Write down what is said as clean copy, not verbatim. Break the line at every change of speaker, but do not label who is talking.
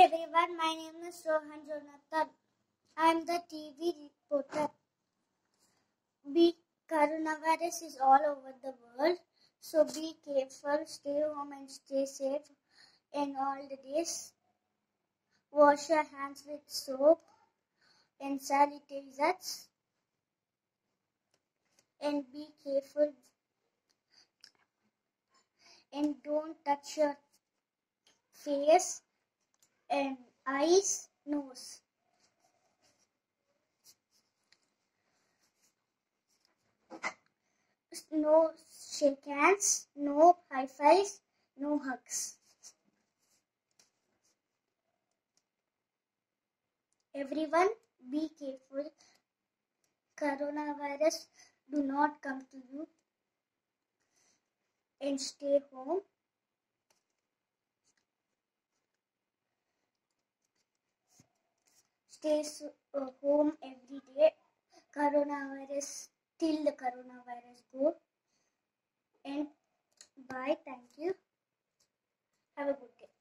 everyone, my name is Rohan. I am the TV reporter. Coronavirus is all over the world, so be careful, stay home and stay safe in all the days. Wash your hands with soap and sanitizers and be careful and don't touch your face and eyes, nose. No shake hands, no high fives, no hugs. Everyone, be careful. Coronavirus do not come to you and stay home. Stay home every day. Coronavirus till the coronavirus go. And bye. Thank you. Have a good day.